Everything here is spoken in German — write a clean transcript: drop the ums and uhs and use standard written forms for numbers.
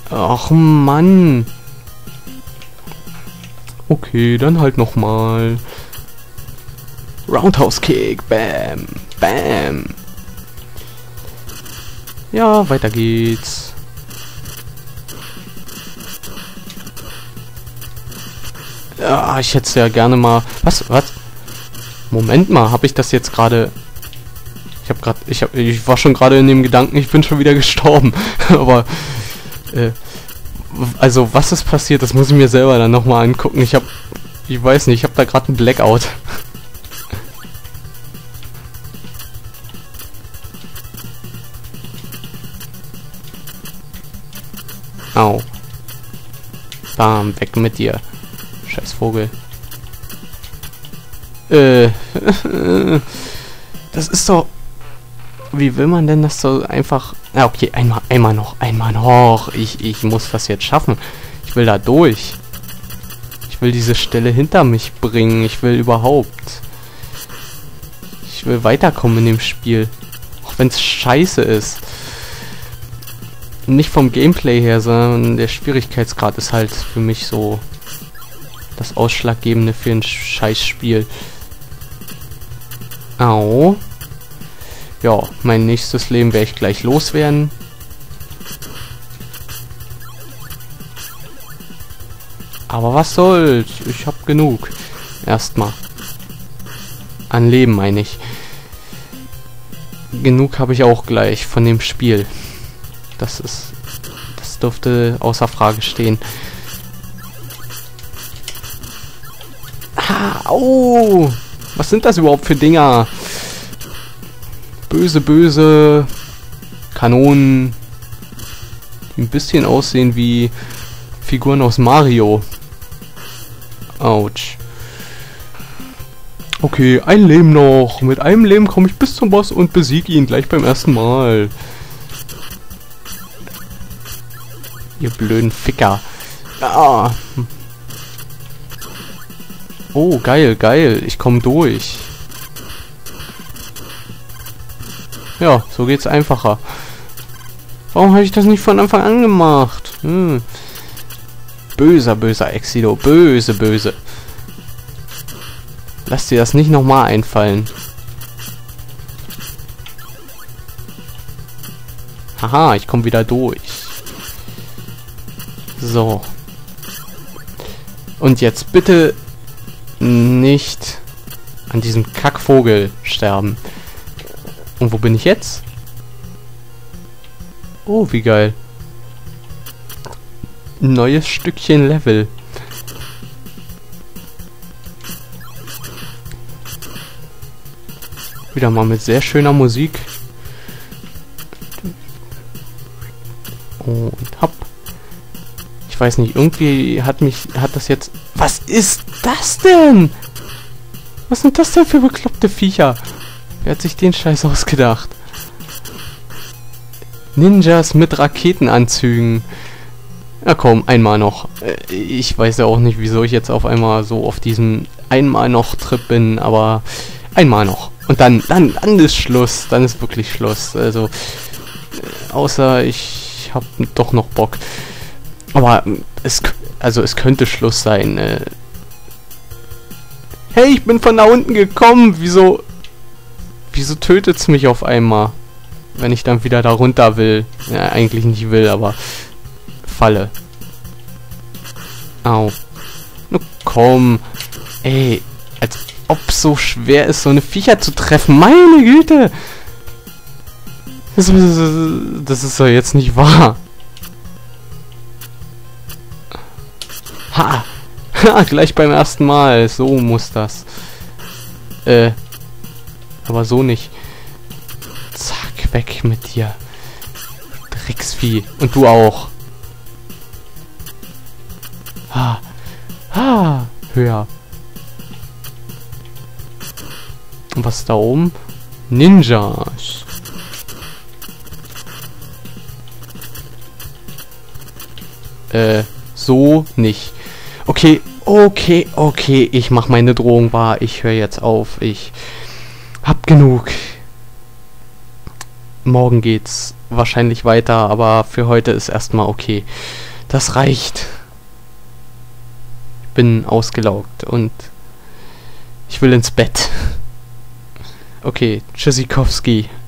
Ach Mann. Okay, dann halt nochmal. Roundhouse Kick. Bam. Bam. Ja, weiter geht's. Ja, ich hätte es ja gerne mal... Was? Moment mal, habe ich das jetzt gerade... Ich war schon gerade in dem Gedanken, ich bin schon wieder gestorben. Aber... also, was ist passiert? Das muss ich mir selber dann nochmal angucken. Ich weiß nicht, ich habe da gerade einen Blackout. Au. Bam, weg mit dir. Scheiß Vogel. Das ist doch... Wie will man denn das so einfach... Ja, okay, einmal noch. Ich muss das jetzt schaffen. Ich will da durch. Ich will diese Stelle hinter mich bringen. Ich will weiterkommen in dem Spiel. Auch wenn es scheiße ist. Nicht vom Gameplay her, sondern der Schwierigkeitsgrad ist halt für mich so das Ausschlaggebende für ein Scheißspiel. Au. Ja, mein nächstes Leben werde ich gleich loswerden. Aber was soll's? Ich hab genug. Erstmal. An Leben meine ich. Genug habe ich auch gleich von dem Spiel. Das dürfte außer Frage stehen. Au! Was sind das überhaupt für Dinger? Böse Kanonen, die ein bisschen aussehen wie Figuren aus Mario. Autsch. Okay, ein Leben noch. Mit einem Leben komme ich bis zum Boss und besiege ihn gleich beim ersten Mal. Ihr blöden Ficker. Ah. Oh, geil. Ich komme durch. Ja, so geht's einfacher. Warum habe ich das nicht von Anfang an gemacht? Böser Exido. Böse. Lass dir das nicht nochmal einfallen. Haha, ich komme wieder durch. So. Und jetzt bitte nicht an diesem Kackvogel sterben. Und wo bin ich jetzt? Oh, wie geil. Neues Stückchen Level. Wieder mal mit sehr schöner Musik. Und hopp. Ich weiß nicht, irgendwie hat das jetzt... Was ist das denn? Was sind das denn für bekloppte Viecher? Wer hat sich den Scheiß ausgedacht? Ninjas mit Raketenanzügen. Ja komm, einmal noch. Ich weiß ja auch nicht, wieso ich jetzt auf einmal so auf diesem einmal noch Trip bin, aber einmal noch. Und dann ist Schluss. Dann ist wirklich Schluss. Also, außer ich hab doch noch Bock. Aber es könnte Schluss sein. Hey, ich bin von da unten gekommen. Wieso tötet's mich auf einmal? Wenn ich dann wieder da runter will. Ja, eigentlich nicht will, aber falle. Au. Na komm. Ey, als ob so schwer ist, so eine Viecher zu treffen. Meine Güte. Das ist doch jetzt nicht wahr. Ha. Ha, gleich beim ersten Mal. So muss das. Aber so nicht. Zack, weg mit dir. Drecksvieh. Und du auch. Ha. Ha. Höher. Und was ist da oben? Ninjas. So nicht. Okay. Ich mach meine Drohung wahr. Ich höre jetzt auf. Ich hab genug. Morgen geht's wahrscheinlich weiter, aber für heute ist erstmal okay. Das reicht. Ich bin ausgelaugt und ich will ins Bett. Okay, Tschüssikowski.